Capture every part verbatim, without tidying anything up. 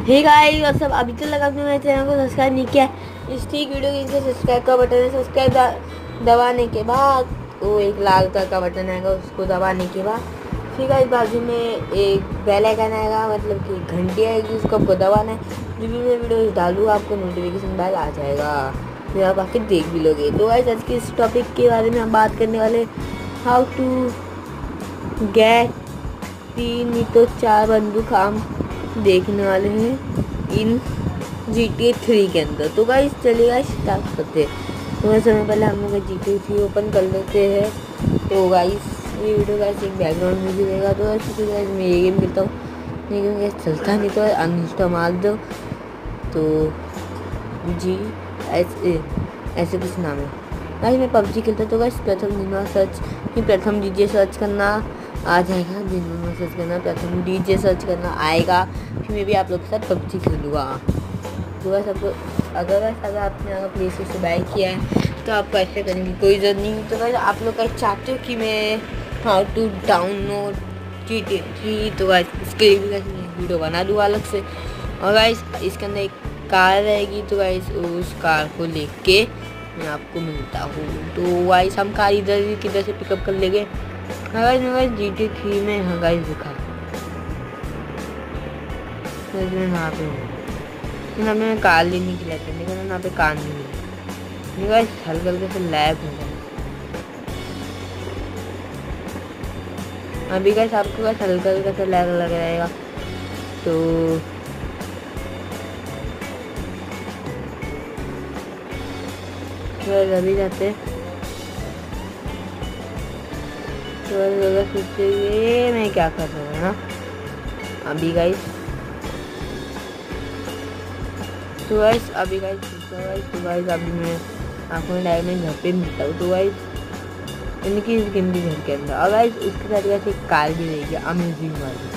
Hey guys और सब अभी तक लगा आपने मेरे चैनल को सब्सक्राइब नहीं किया है इस ठीक वीडियो के नीचे सब्सक्राइब का बटन है। सब्सक्राइब दबाने के बाद वो एक लाल कलर का बटन आएगा, उसको दबाने के बाद फिर गाइस बाजू में एक बेल आइकन आएगा, मतलब कि घंटी आएगी, उसको आपको दबाना है। जो भी मैं वीडियो डालूँ आपको नोटिफिकेशन बेल आ जाएगा, फिर आप आके देख भी लोगे। तो गाइस आज के इस टॉपिक के बारे में हम बात करने वाले हाउ टू गेट तीन नहीं तो चार बंदूक हम देखने वाले हैं इन जी टी ए थ्री के अंदर। तो गाइस चलिए गाइस स्टार्ट करते हैं। थोड़ा समय पहले हम लोग G T A three open कर लेते हैं। तो गाइस ये वीडियो गाइस एक बैकग्राउंड म्यूजिक देगा। तो गाइस गाइस मैं ये गेम खेलता हूँ, लेकिन गाइस चलता नहीं तो अनइंस्टॉल मार दो। तो जी ऐसे ऐसे कुछ नाम है गाइस। मैं पबजी खेलता तो गाइस प्रथम दिन सर्च फिर प्रथम डी जे सर्च करना आ जाएगा, दिन में सर्च करना, प्रथम डीजे सर्च करना आएगा, फिर मैं भी आप लोग के साथ पबजी खेलूँगा। तो बस आपको अगर अगर आपने अगर प्ले स्टोर से बाय किया है तो आपको ऐसे करने की कोई ज़रूरत नहीं। तो बस आप लोग का चाहते हो कि मैं how to download G T A three, तो गाइस इसके लिए भी वीडियो बना दूँ अलग से। और गाइस इसके अंदर एक कार रहेगी, तो गाइस उस कार को लेके मैं आपको मिलता हूँ। तो गाइस हम कार इधर किधर से पिकअप कर लेंगे। हाँ गाइस मैं guys G T A three में हाँ गाइस दिखा मैं यहाँ पे हूँ। यहाँ पे मैं कार लेने के लिए करने का यहाँ पे कार नहीं मिली गाइस, हल्का हल्का से लैग हो जाए अभी गाइस, आपको गाइस हल्का हल्का से लैग लग रहेगा। तो अभी जाते तो अगर सोचिए मैं क्या कर रहा हूँ ना अभी गाइस। तो गाइस अभी गाइस तो गाइस अभी मैं आपको डायरेक्ट घर पे मिलता हूँ। तो गाइस इनकी इस गेम के घर के अंदर और गाइस उसके साथ गाइस एक कार भी रहेगी अमेजिंग वाली।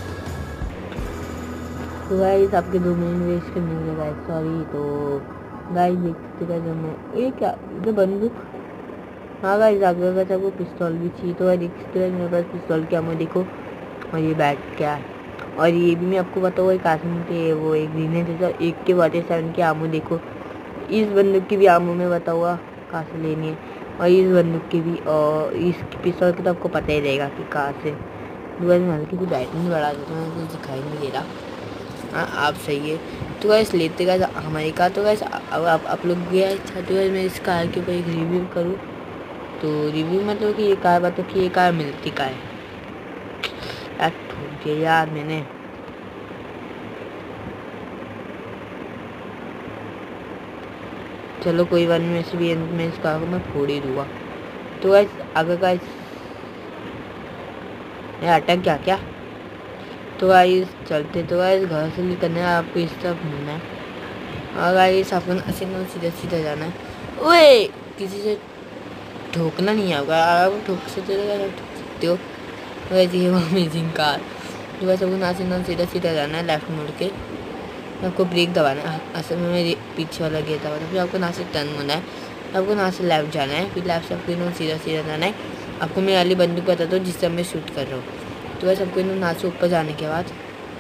तो गाइस आपके दो मिनट वेस्ट करने के गाइस सॉरी। तो गाइस देखते गाइस मैं ये क्या इधर बंदूक, हाँ गाइस आगे गाइस आपको पिस्तौल भी चाहिए। तो गाइस देखते मेरे पास पिस्तौल क्या मैं देखो, और ये बैट क्या है, और ये भी मैं आपको बताऊँ एक आसमी के वो एक ग्रीन जैसा एक के वाटर सेवन की आमो देखो। इस बंदूक की भी आमो में बताऊँगा कहाँ से लेनी है, और इस बंदूक की भी, और इस पिस्तौल की तो आपको पता ही रहेगा कि कहाँ से। गाइस मैं हल्की सी बैटरी बढ़ा देता हूँ, कुछ दिखाई नहीं दे रहा। हाँ आप सही है। तो गाइस लेते गाइस हमारी कार। तो गाइस अब आप आप लोग गया अच्छा। तो गाइस मैं इस कार के ऊपर एक रिव्यू करूँ। तो रिव्यू मतलब कि ये कार बताओ कि ये कार मिलती का है यार, ठोक दिया यार मैंने। चलो कोई बात नहीं, वैसे भी मैं इस कार को मैं फोड़ ही दूँगा। तो गाइस अगर गाइस यार अटक गया क्या। तो गाइस चलते। तो गाइस घर से निकलना है, आपको इस तरफ घूमना है, और गाइस अपन ऐसे सीधा सीधा जाना है। ओए किसी से ठोकना नहीं होगा, आप ठोक सकते ठोक सकते हो। वैसे ही वो अमेजिंग कार। तो वैसे आपको ना से ना सीधा सीधा जाना है, लेफ्ट मुड़ के आपको ब्रेक दबाना है। असल में मेरे पीछे वाला गेट दबाना है, फिर आपको ना से टर्न होना है, आपको ना से लेफ्ट जाना है, फिर लेफ्ट से आपको इन्होंने सीधा सीधा जाना है। आपको मैं वाली बंदूक बताता हूँ जिससे मैं शूट कर रहा हूँ। तो वैसे आपको इन्होंने ना से ऊपर जाने के बाद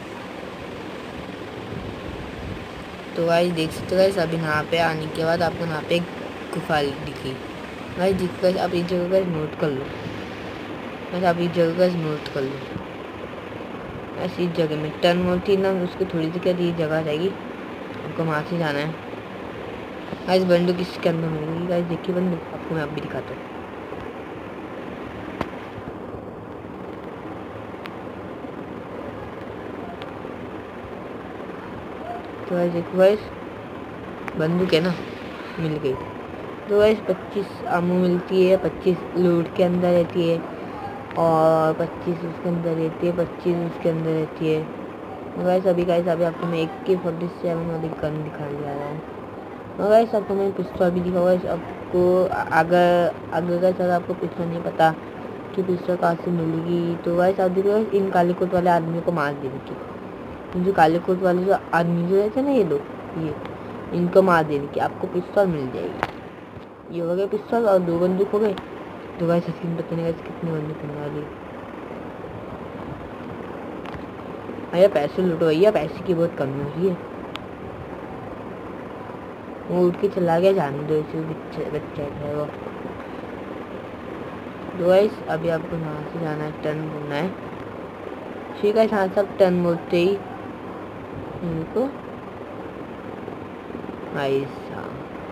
तो गाइस देख सकते हो गाइस अभी यहाँ पे आने के बाद आपको यहाँ पे गुफा दिखी गाइस, दिख गाइस आप इस जगह का नोट कर लो। बस आप इस जगह का नोट कर लो। ऐसी जगह में टर्न होती है ना, उसको थोड़ी सी क्या दी जगह रहेगी, आपको वहाँ से जाना है। गाइस बंदूक इसके अंदर मिलेगी। गाइस देखिए बंदूक आपको मैं अभी दिखाता हूँ। तो गाइस देखो गाइस बंदूक है ना, मिल गई। तो गाइस पच्चीस आमू मिलती है, पच्चीस लूट के अंदर रहती है, और पच्चीस उसके अंदर रहती है, पच्चीस उसके अंदर रहती है। तो गाइस अभी गाइस अभी आपको मैं एक के फोर्टी सेवन वाली गन दिखाने जा रहा हूँ। और गाइस आपको मैं पिस्तौल भी दिखाऊंगा। गाइस आपको अगर अगर गाइस अगर आपको पिस्तौल नहीं पता कि पिस्तौल कहाँ से मिलेगी, तो गाइस आप देखो इन काले कोट वाले आदमियों को मार देने की, जो काले कोट वाले जो आदमी जो रहते हैं ना, ये लोग ये इनको मार देने की आपको पिस्तौल मिल जाएगी। ये हो गए पिस्तौल और दो बंदूक हो गए। तो गाइस स्क्रीन पर कितने बंदूक मिलने वाली। भैया पैसे लूटो भैया, पैसे की बहुत कमी हो रही है। वो उठ के चला गया, जाने दो इसे, बच्चे बच्चे है वो। तो गाइस अभी आपको यहाँ से जाना है, टर्न घूमना है। ठीक है, यहाँ सब टर्न मोड़ते ही इनको ऐसा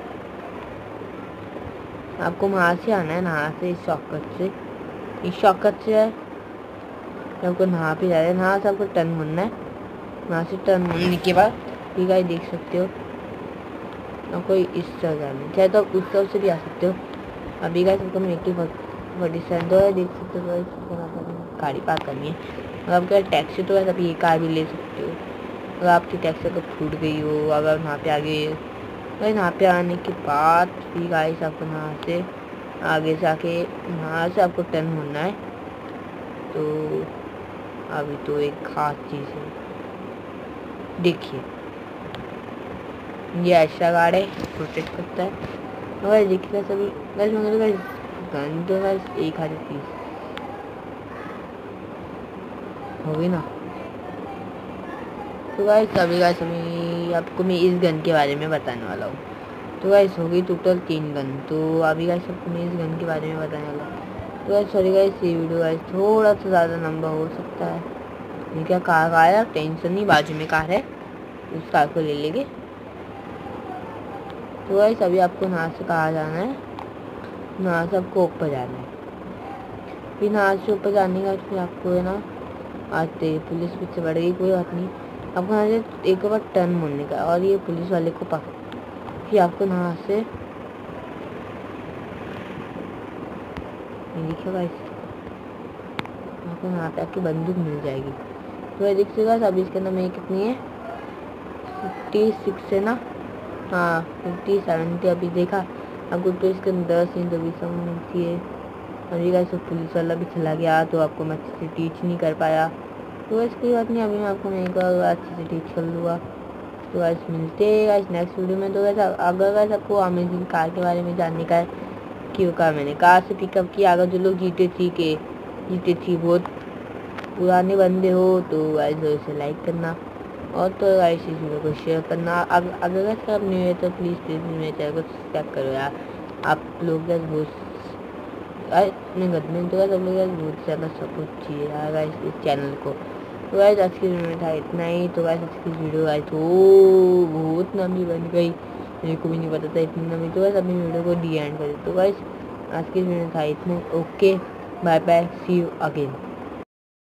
आपको वहाँ से आना है, नहा से इस शॉर्टकट से, इस शॉर्टकट से है आपको नहा पे जा रहे हैं। नहा से आपको टर्न मुड़ना है, वहाँ से टर्न मुड़ने के बाद ठीक है देख सकते हो आपको इस तरह जाना है, चाहे तो आप उस तरफ से भी आ सकते हो। अभी का सबको मेकी फोर्टी सेवन तो है, देख सकते हो गाड़ी पार्क करनी है। अगर आपका टैक्सी तो है तब ये कार भी ले सकते हो। अगर आपकी टैक्सी अगर फूट गई हो, अगर वहाँ पे आगे भाई, यहाँ पे आने के बाद फिर गाइस आपको यहाँ से आगे जाके वहाँ से आपको टर्न मुड़ना है। तो अभी तो एक खास चीज़ है, देखिए ये ऐसा गार्ड है, प्रोटेक्ट करता है। और देखिएगा सभी वैसे मगर गन तो बस एक हज़ार पीस होगी ना। तो गाइस अभी गाइस अभी आपको मैं इस गन के बारे में बताने वाला हूँ। तो गाइस हो गई टोटल तीन गन। तो अभी गाइस आपको मैं इस गन के बारे में बताने वाला हूँ। तो गाइस सॉरी गाइस, ये वीडियो गाइस थोड़ा सा ज़्यादा लंबा हो सकता है। ये क्या कार आया, टेंशन नहीं, बाजू में कार है, उस कार को ले लेंगे। तो गाइस अभी आपको यहाँ से कहाँ जाना है, यहाँ से आपको ऊपर जाना है। फिर यहाँ से ऊपर जाने का फिर आपको है ना आते पुलिस पीछे बढ़ गई, कोई बात नहीं, आपको यहाँ से एक बार टर्न मोड़ने का और ये पुलिस वाले को पकड़, फिर आपको यहाँ से देखिए गाइस आपको यहाँ पे आपकी बंदूक मिल जाएगी। तो ये देखिए गाइस अभी इसके अंदर में कितनी है, फिफ्टी सिक्स है ना, हाँ फिफ्टी सेवेंटी अभी देखा आपको। तो इसके अंदर दस नहीं तो बीस मिलती है। अभी गाइस पुलिस वाला भी चला गया तो आपको मैं अच्छे से टीच नहीं कर पाया। तो वैसे कोई बात नहीं, अभी मैं आपको मैं एक अच्छे से टीच कर लूँगा। तो गाइस मिलते हैं गाइस नेक्स्ट वीडियो में। तो वैसे अगर गाइस आपको अमेजिंग कार के बारे में जानने का है क्यों कार मैंने कार से पिकअप किया, अगर जो लोग जीते थी के जीते थी बहुत पुराने बंदे हो तो गाइस उसे लाइक करना और तो गाइस इस वीडियो को शेयर करना। अगर अगर गाइस आप न्यू है तो प्लीज़ प्लीज़ मेरे चैनल को सब्सक्राइब करो यार। आप लोग गाइस बहुत मैं गद में तो गाइस आप लोग गाइस बहुत ज़्यादा सपोर्ट चाहिए यार गाइस इस चैनल को। तो गाइस आज की वीडियो में था इतना ही। तो गाइस आज की वीडियो गाइस तो बहुत लंबी बन गई, मेरे को भी नहीं पता था इतनी लंबी। तो गाइस अपनी वीडियो को डी एंड कर। तो गाइस आज की वीडियो में था इतना, okay bye bye, see you again.